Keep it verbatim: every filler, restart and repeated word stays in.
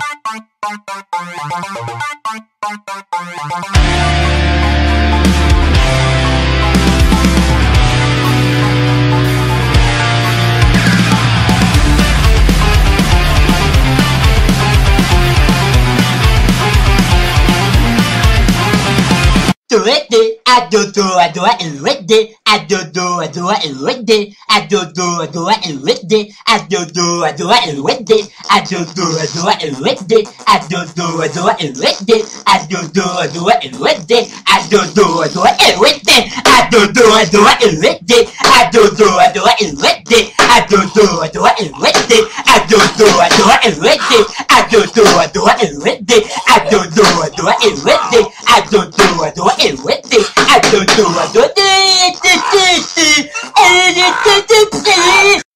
Ready, I do do, I do it ready, I do do, I do it ready, I do do, I do it ready, I do do, I do it ready, I do do, I do it ready, I do do, I do it ready, I do do, I do it ready, I do do, I do it ready, I do do, I do it ready, I do do, I do it ready, I do do, I do it ready, I do do, I do it ready, I do do, I do it ready, I do do, I do it ready, I do do, I do it ready. I do do, I do do,